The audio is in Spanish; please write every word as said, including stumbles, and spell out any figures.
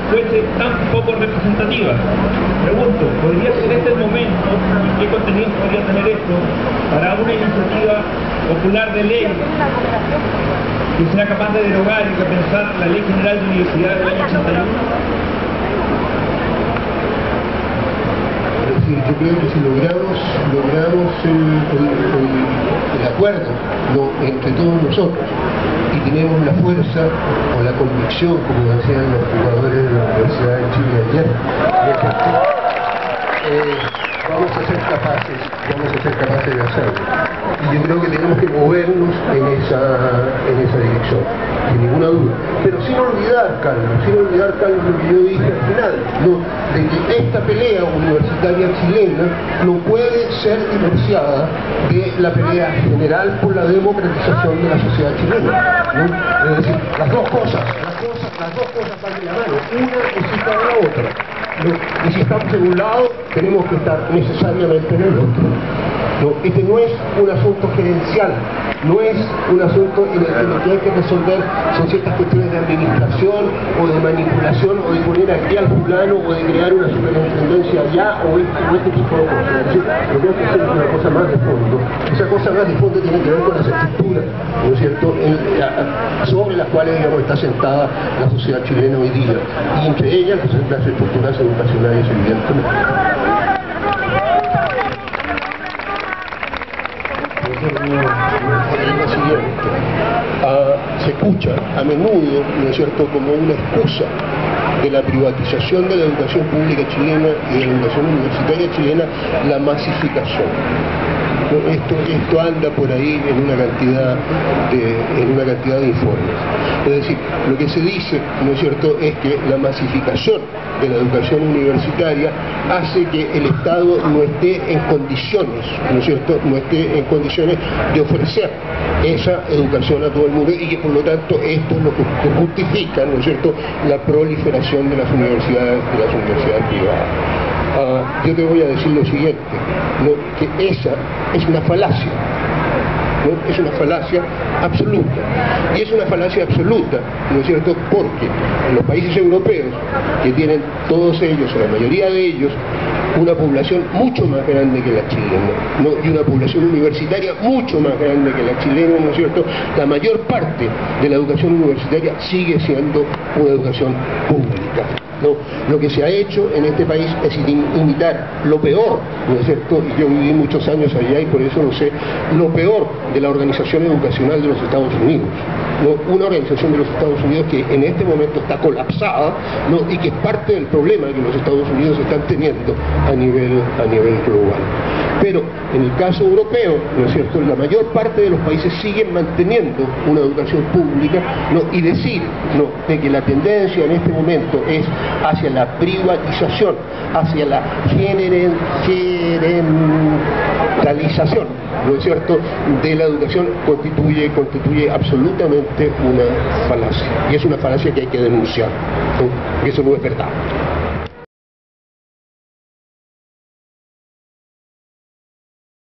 fuese tan poco representativa. Pregunto, ¿podría ser este el momento y qué contenido podría tener esto para una iniciativa popular de ley que sea capaz de derogar y repensar la Ley General de Universidades del año ochenta y uno? Yo creo que si logramos, logramos el, el, el, el acuerdo ¿no? entre todos nosotros y tenemos la fuerza o la convicción, como decían los jugadores de la Universidad de Chile ayer, eh, vamos a ser capaces, vamos a ser capaces de hacerlo. Y yo creo que tenemos que movernos en esa, en esa dirección, sin ninguna duda. Pero sin olvidar, Carlos, sin olvidar, Carlos, lo que yo dije al final, ¿no? de que esta pelea universitaria chilena no puede ser divorciada de la pelea general por la democratización de la sociedad chilena, ¿no? Es decir, las dos cosas, las cosas, las dos cosas van de la mano, una necesita de la otra. ¿No? Y si estamos en un lado, tenemos que estar necesariamente en el otro. ¿No? Este no es un asunto gerencial, no es un asunto en el que lo que hay que resolver son ciertas cuestiones de administración o de manipulación o de poner aquí al fulano o de crear una superintendencia allá o este, o este tipo de cosas. Es decir, lo que hay que hacer es una cosa más de fondo. Esa cosa más de fondo tiene que ver con las estructuras, ¿no es cierto?, en, a, sobre las cuales digamos, está sentada la sociedad chilena hoy día. Y entre ellas las estructuras educacionales, evidentemente. La siguiente. Uh, se escucha a menudo, ¿no es cierto?, como una excusa de la privatización de la educación pública chilena y de la educación universitaria chilena, la masificación. Esto, esto anda por ahí en una cantidad de, en una cantidad de informes. Es decir, lo que se dice, ¿no es cierto?, es que la masificación de la educación universitaria hace que el Estado no esté en condiciones, ¿no es cierto?, no esté en condiciones de ofrecer esa educación a todo el mundo y que por lo tanto esto es lo que justifica, ¿no es cierto?, la proliferación de las universidades, de las universidades privadas. Uh, yo te voy a decir lo siguiente, ¿no?, que esa es una falacia, ¿no? Es una falacia absoluta, y es una falacia absoluta, ¿no es cierto?, porque en los países europeos, que tienen todos ellos, o la mayoría de ellos, una población mucho más grande que la chilena, ¿no?, y una población universitaria mucho más grande que la chilena, ¿no es cierto?, la mayor parte de la educación universitaria sigue siendo una educación pública. ¿No? Lo que se ha hecho en este país es imitar lo peor, ¿no es cierto?, y yo viví muchos años allá y por eso lo sé, lo peor de la organización educacional de los Estados Unidos, ¿no? Una organización de los Estados Unidos que en este momento está colapsada, ¿no?, y que es parte del problema que los Estados Unidos están teniendo a nivel, a nivel global. Pero en el caso europeo, ¿no es cierto?, la mayor parte de los países siguen manteniendo una educación pública, ¿no?, y decir, ¿no?, de que la tendencia en este momento es hacia la privatización, hacia la generalización, ¿no es cierto?, de la educación constituye, constituye absolutamente una falacia. Y es una falacia que hay que denunciar, ¿no?, porque eso no es verdad.